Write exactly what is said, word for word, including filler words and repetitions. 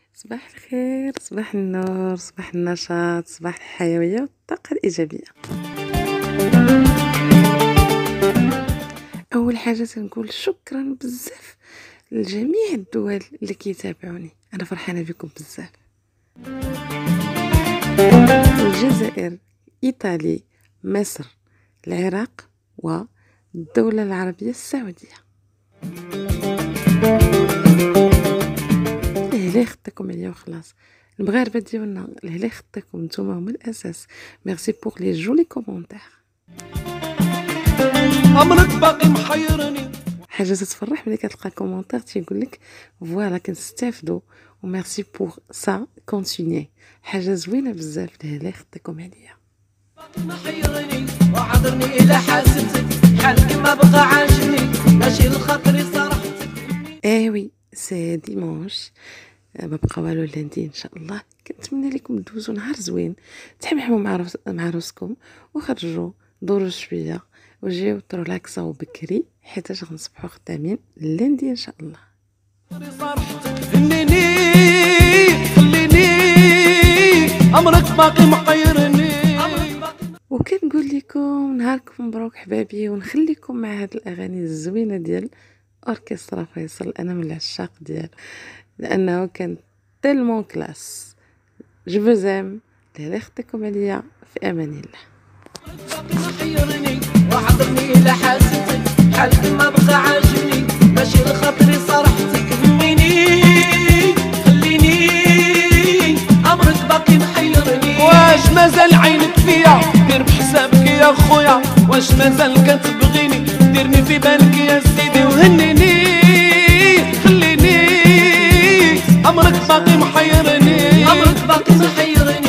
صباح الخير، صباح النور، صباح النشاط، صباح الحيوية والطاقة الإيجابية. أول حاجة تنقول شكرا بزاف لجميع الدول اللي كيتابعوني، أنا فرحانة بكم بزاف. الجزائر، إيطالي، مصر، العراق والدولة العربية السعودية. الهلا خطيكم عليا وخلاص. المغاربه ديالنا الهلا خطيكم، نتوما هما الاساس. ميرسي بوغ لي جولي كومونتير. عمرك باقي محيرني. حاجه تتفرح ملي كتلقى كومونتير تيقول لك فوالا كنستافدوا وميرسي بوغ سا كونتيني. حاجه زوينه بزاف. الهلا خطيكم عليا. محيرني وحضرني الى حاسبتك حالك ما بقى عاجبني ماشي الخاطري صراحتك. ايوي سي ديمونش، ما بقى والو لاندي ان شاء الله. كنتمنى لكم دوزوا نهار زوين، تحمحموا مع روس مع روسكم وخرجوا دوروا شويه وجيو ترلاكساو بكري حيت غنصبحوا خدامين لاندي ان شاء الله. خليني خليني امرك باقي محيرني. وكنقول لكم نهاركم مبروك حبابي، ونخليكم مع هاد الاغاني الزوينه ديال اوركسترا فيصل. انا من العشاق ديال لانه كان تيلمون كلاس. جو فوزام. لا خطيكم عليا في امان الله. حيرني وحضرني الى حاسبتك حالك ما بقى عاجبني ماشي لخاطري صراحتك. خليني خليني امرك باقي محيرني. واش مازال عينك فيا دير بحسابك يا خويا؟ واش مازال كتبغيني ديرني في بالك يا سيدي وهنيني؟ خليني امرك باقي محيرني. امرك باقي محيرني.